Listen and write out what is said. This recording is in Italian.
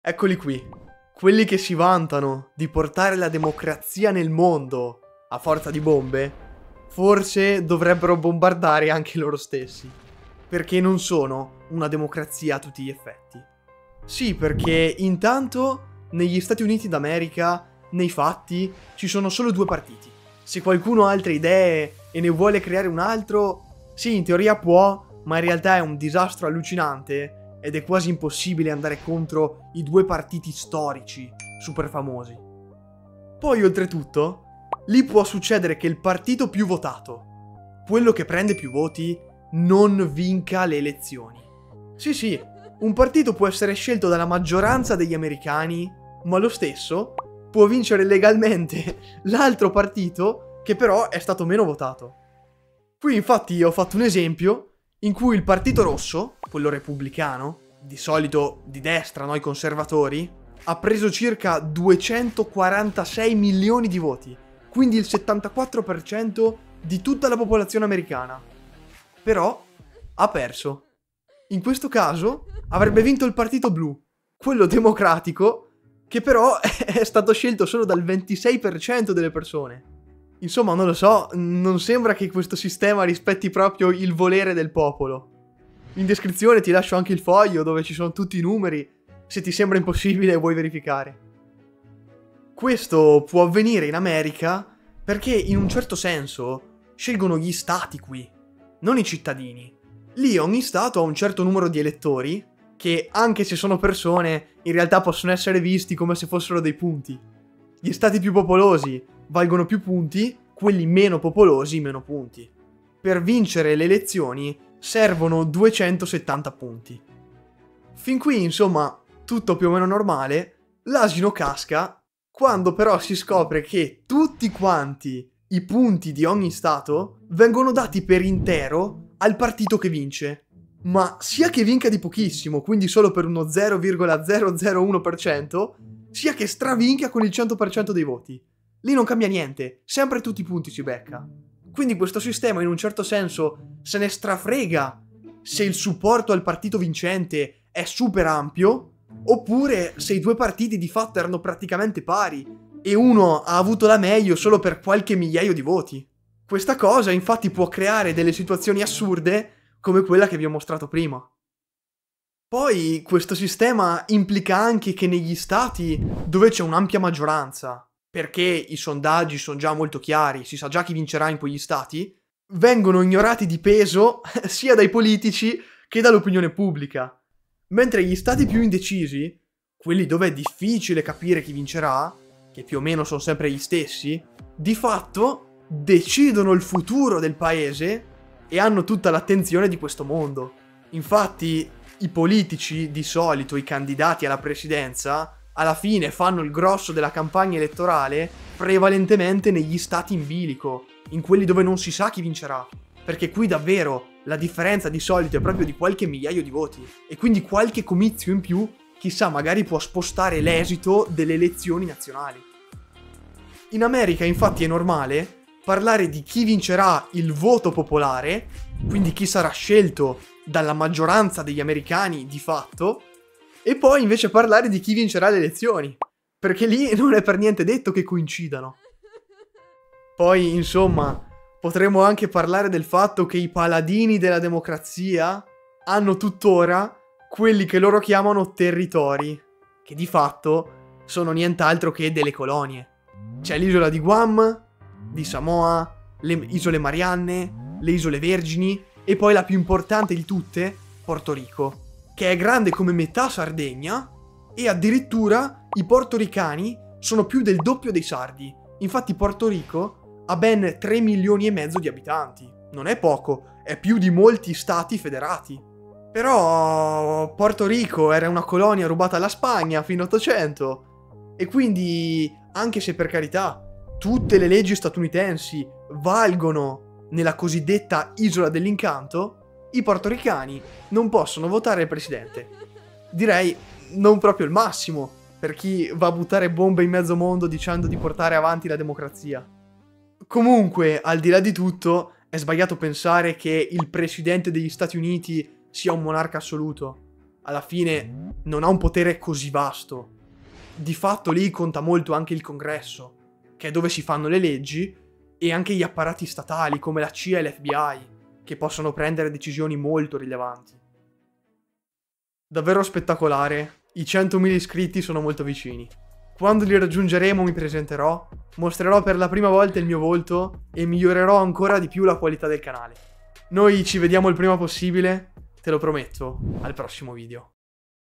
Eccoli qui, quelli che si vantano di portare la democrazia nel mondo a forza di bombe, forse dovrebbero bombardare anche loro stessi, perché non sono una democrazia a tutti gli effetti. Sì, perché intanto negli Stati Uniti d'America, nei fatti, ci sono solo due partiti. Se qualcuno ha altre idee e ne vuole creare un altro, sì, in teoria può, ma in realtà è un disastro allucinante ed è quasi impossibile andare contro i due partiti storici super famosi. Poi, oltretutto, lì può succedere che il partito più votato, quello che prende più voti, non vinca le elezioni. Sì, un partito può essere scelto dalla maggioranza degli americani, ma lo stesso può vincere legalmente l'altro partito che però è stato meno votato. Qui infatti ho fatto un esempio in cui il partito rosso, quello repubblicano, di solito di destra, noi conservatori, ha preso circa 246 milioni di voti, quindi il 74% di tutta la popolazione americana. Però ha perso. In questo caso avrebbe vinto il partito blu, quello democratico, che però è stato scelto solo dal 26% delle persone. Insomma, non lo so, non sembra che questo sistema rispetti proprio il volere del popolo. In descrizione ti lascio anche il foglio dove ci sono tutti i numeri, se ti sembra impossibile e vuoi verificare. Questo può avvenire in America perché in un certo senso scelgono gli stati qui, non i cittadini. Lì ogni stato ha un certo numero di elettori che, anche se sono persone, in realtà possono essere visti come se fossero dei punti. Gli stati più popolosi valgono più punti, quelli meno popolosi meno punti. Per vincere le elezioni servono 270 punti. Fin qui, insomma, tutto più o meno normale. L'asino casca quando però si scopre che tutti quanti i punti di ogni stato vengono dati per intero al partito che vince. Ma sia che vinca di pochissimo, quindi solo per uno 0,001%, sia che stravinca con il 100% dei voti. Lì non cambia niente, sempre tutti i punti si becca. Quindi questo sistema in un certo senso se ne strafrega se il supporto al partito vincente è super ampio, oppure se i due partiti di fatto erano praticamente pari e uno ha avuto la meglio solo per qualche migliaio di voti. Questa cosa infatti può creare delle situazioni assurde come quella che vi ho mostrato prima. Poi questo sistema implica anche che negli stati dove c'è un'ampia maggioranza, perché i sondaggi sono già molto chiari, si sa già chi vincerà in quegli stati, vengono ignorati di peso sia dai politici che dall'opinione pubblica. Mentre gli stati più indecisi, quelli dove è difficile capire chi vincerà, che più o meno sono sempre gli stessi, di fatto decidono il futuro del paese e hanno tutta l'attenzione di questo mondo. Infatti, i politici, di solito i candidati alla presidenza, alla fine fanno il grosso della campagna elettorale prevalentemente negli stati in bilico, in quelli dove non si sa chi vincerà. Perché qui davvero la differenza di solito è proprio di qualche migliaio di voti. E quindi qualche comizio in più, chissà, magari può spostare l'esito delle elezioni nazionali. In America infatti è normale parlare di chi vincerà il voto popolare, quindi chi sarà scelto dalla maggioranza degli americani di fatto, e poi invece parlare di chi vincerà le elezioni, perché lì non è per niente detto che coincidano. Poi, insomma, potremmo anche parlare del fatto che i paladini della democrazia hanno tuttora quelli che loro chiamano territori, che di fatto sono nient'altro che delle colonie. C'è l'isola di Guam, di Samoa, le isole Marianne, le isole Vergini e poi la più importante di tutte, Porto Rico, che è grande come metà Sardegna e addirittura i portoricani sono più del doppio dei sardi. Infatti Porto Rico ha ben 3 milioni e mezzo di abitanti. Non è poco, è più di molti stati federati. Però Porto Rico era una colonia rubata alla Spagna fino all'800 e quindi, anche se per carità tutte le leggi statunitensi valgono nella cosiddetta Isola dell'Incanto, i portoricani non possono votare il presidente. Direi non proprio il massimo per chi va a buttare bombe in mezzo mondo dicendo di portare avanti la democrazia. Comunque, al di là di tutto, è sbagliato pensare che il presidente degli Stati Uniti sia un monarca assoluto. alla fine non ha un potere così vasto. Di fatto lì conta molto anche il Congresso, che è dove si fanno le leggi, e anche gli apparati statali come la CIA e l'FBI, che possono prendere decisioni molto rilevanti. Davvero spettacolare, i 100.000 iscritti sono molto vicini. Quando li raggiungeremo mi presenterò, mostrerò per la prima volta il mio volto e migliorerò ancora di più la qualità del canale. Noi ci vediamo il prima possibile, te lo prometto, al prossimo video.